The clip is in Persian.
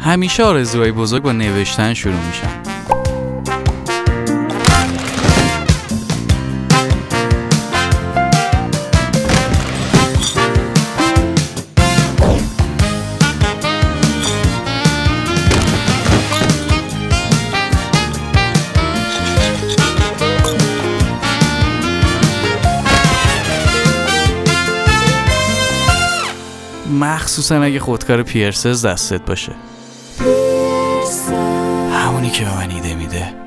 همیشه آرزوهای بزرگ با نوشتن شروع میشن. مخصوصا اگه خودکار پیرسز دستت باشه، همونی که به من ایده میده.